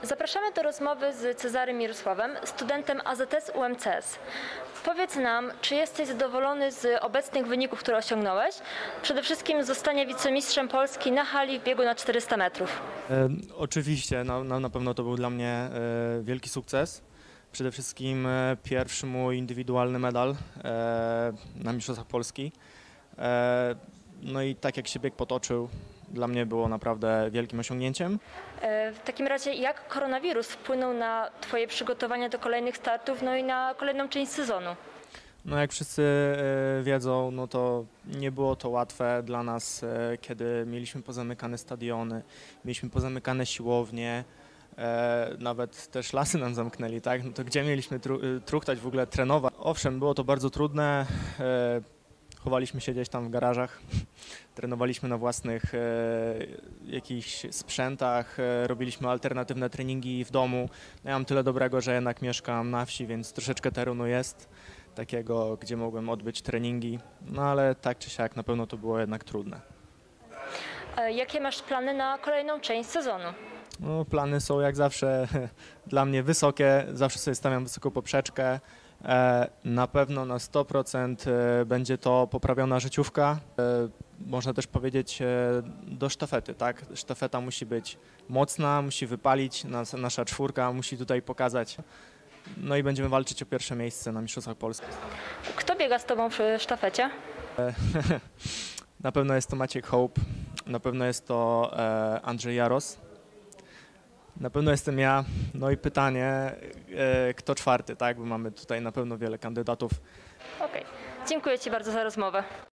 Zapraszamy do rozmowy z Cezarym Mirosławem, studentem AZS UMCS. Powiedz nam, czy jesteś zadowolony z obecnych wyników, które osiągnąłeś? Przede wszystkim zostanie wicemistrzem Polski na hali w biegu na 400 metrów. Oczywiście, na pewno to był dla mnie wielki sukces. Przede wszystkim pierwszy mój indywidualny medal na Mistrzostwach Polski. No i tak jak się bieg potoczył, dla mnie było naprawdę wielkim osiągnięciem. W takim razie, jak koronawirus wpłynął na Twoje przygotowania do kolejnych startów, no i na kolejną część sezonu? No jak wszyscy wiedzą, no to nie było to łatwe dla nas, kiedy mieliśmy pozamykane stadiony, mieliśmy pozamykane siłownie, nawet też lasy nam zamknęli, tak? No to gdzie mieliśmy truchtać, w ogóle trenować? Owszem, było to bardzo trudne, chowaliśmy się gdzieś tam w garażach, trenowaliśmy na własnych jakichś sprzętach, robiliśmy alternatywne treningi w domu. No ja mam tyle dobrego, że jednak mieszkam na wsi, więc troszeczkę terenu jest takiego, gdzie mogłem odbyć treningi, no ale tak czy siak na pewno to było jednak trudne. Jakie masz plany na kolejną część sezonu? No, plany są jak zawsze dla mnie wysokie, zawsze sobie stawiam wysoką poprzeczkę. Na pewno na 100% będzie to poprawiona życiówka. Można też powiedzieć do sztafety, tak? Sztafeta musi być mocna, musi wypalić, nasza czwórka musi tutaj pokazać. No i będziemy walczyć o pierwsze miejsce na Mistrzostwach Polski. Kto biega z Tobą przy sztafecie? Na pewno jest to Maciek Hołb, na pewno jest to Andrzej Jaros, na pewno jestem ja. No i pytanie, kto czwarty, tak? Bo mamy tutaj na pewno wiele kandydatów. Okej. Dziękuję Ci bardzo za rozmowę.